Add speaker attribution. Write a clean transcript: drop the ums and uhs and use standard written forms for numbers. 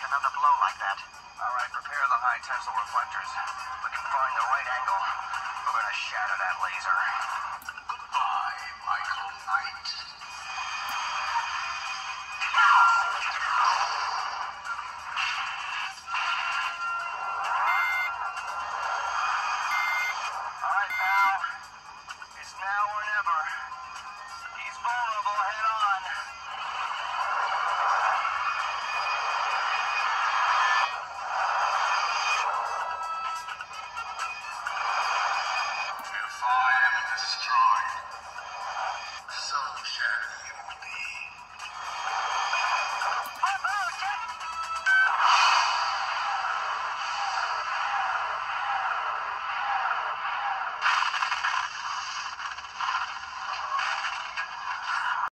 Speaker 1: another blow like that. All right, prepare the high tensile reflectors. If we can find the right angle, we're gonna shatter that laser.
Speaker 2: Goodbye, Michael Knight.
Speaker 1: All right, pal. It's now or never.